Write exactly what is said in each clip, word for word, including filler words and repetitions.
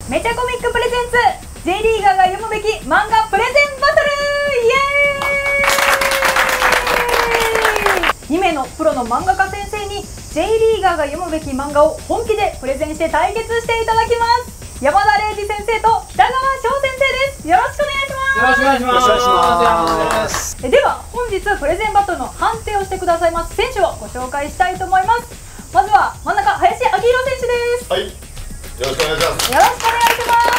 めちゃコミックプレゼンツ J リーガーが読むべき漫画プレゼンバトルイエーイ。にめいのプロの漫画家先生に J リーガーが読むべき漫画を本気でプレゼンして対決していただきます。山田礼二先生と北川翔先生です。よろしくお願いします。 よろしくお願いします。 えでは本日プレゼンバトルの判定をしてくださいます選手をご紹介したいと思います。まずは真ん中、林明宏選手です。 はい、よろしくお願いします。 よろしくお願いします。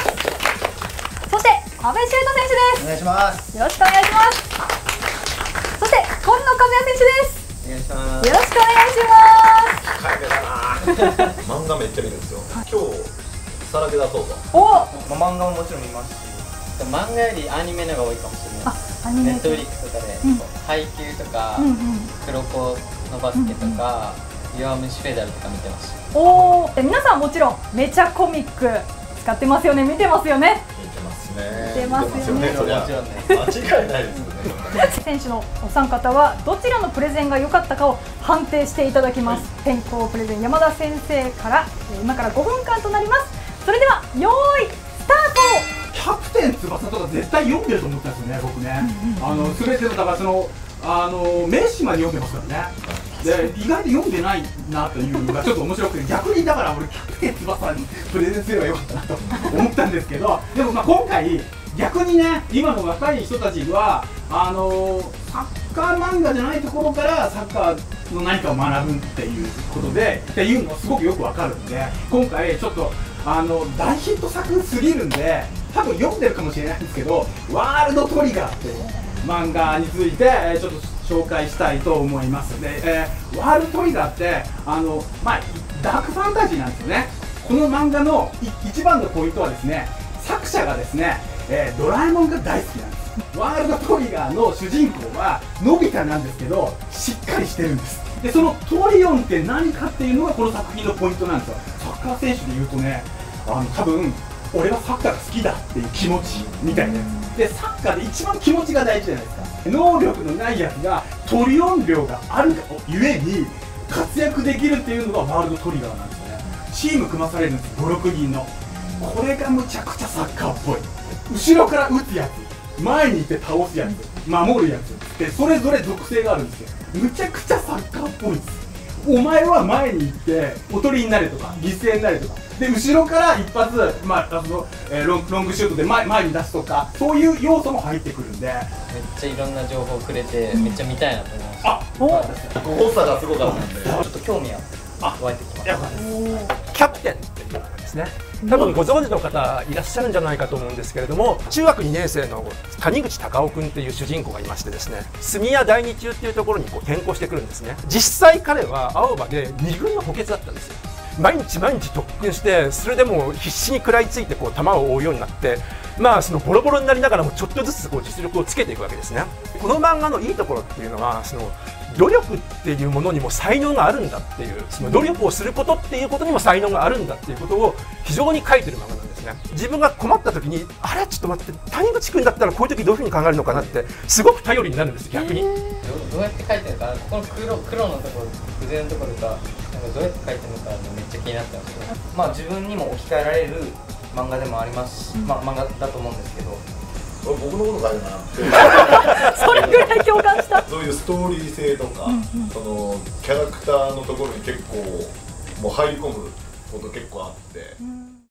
そして阿部修斗選手です。 お願いします。 よろしくお願いします。そして今野和也選手です。 お願いします。 よろしくお願いします。 帰れだな。漫画めっちゃ見るんですよ。今日さらけ出そうと。 お、 まあ、漫画ももちろん見ますし、漫画よりアニメのが多いかもしれないです。 アニメネットフリックスとかで、 うん、 配給とか、 うんうん、 黒子のバスケとか、弱虫フェダルとか見てました。 おお、皆さんもちろんめちゃコミック使ってますよね、見てますよね。 見てますね。 見てますよね。 それは間違いないですよね。 選手のお三方はどちらのプレゼンが良かったかを判定していただきます。はい、先行プレゼン山田先生から今からごふんかんとなります。それでは用意スタート。 キャプテン翼とか絶対読んでると思ったんですよね、僕ね。あの全てのだからそのあの名詞まで読んでますからね。で意外と読んでないなというのがちょっと面白くて、逆にだから俺キャプテン翼にプレゼンすればよかったなと思ったんですけど、でもまあ今回逆にね、今の若い人たちはあのサッカー漫画じゃないところからサッカーの何かを学ぶっていうことでっていうのがすごくよくわかるんで、今回ちょっとあの大ヒット作すぎるんで多分読んでるかもしれないんですけど、ワールドトリガーっていう漫画についてちょっと紹介したいと思います。で、えー、ワールドトリガーってあの、まあ、ダークファンタジーなんですよね。この漫画の一番のポイントはですね、作者がですね、えー、ドラえもんが大好きなんです。ワールドトリガーの主人公はのび太なんですけど、しっかりしてるんです。でそのトリオンって何かっていうのがこの作品のポイントなんですよ。サッカー選手でいうとね、あの多分俺はサッカーが好きだっていう気持ちみたいな。でサッカーで一番気持ちが大事じゃないですか。能力のないやつがトリオン量があるがゆえに活躍できるっていうのがワールドトリガーなんですよね。チーム組まされるんです、ごろくにんの。これがむちゃくちゃサッカーっぽい。後ろから打つやつ、前にいて倒すやつ、守るやつでそれぞれ属性があるんですよ。むちゃくちゃサッカーっぽいです。お前は前に行っておとりになれとか犠牲になれとかで、後ろから一発、まあ、あのえー、ロン、ロングシュートで 前, 前に出すとか、そういう要素も入ってくるんで、めっちゃいろんな情報をくれて、めっちゃ見たいなと思いました。 あ、 多さがすごかったんで、 ちょっと興味が湧いてきました。 キャプテンっていうのがですね、多分ご存知の方いらっしゃるんじゃないかと思うんですけれども、中学にねん生の谷口隆夫君っていう主人公がいましてですね、住谷第二中っていうところにこう転校してくるんですね。実際彼は青葉でに軍の補欠だったんですよ。毎日毎日特訓して、それでも必死に食らいついてこう球を追うようになって、まあそのボロボロになりながらもちょっとずつこう実力をつけていくわけですね。この漫画のいいところっていうのは、その努力っていうものにも才能があるんだっていう、その努力をすることっていうことにも才能があるんだっていうことを非常に書いてる漫画なんですね。自分が困った時に、あれちょっと待って、谷口君だったらこういう時どういうふうに考えるのかなってすごく頼りになるんです逆に。 ど, どうやって書いてるのかな、ここの 黒, 黒のところ、筆のところがなんかどうやって書いてるのかめっちゃ気になってますけど、まあ自分にも置き換えられる漫画でもありますし、まあ漫画だと思うんですけど、 僕のこと書いてなくてそれぐらい共感した。 そういうストーリー性とか、うんうん、そのキャラクターのところに結構もう入り込むこと結構あって。うん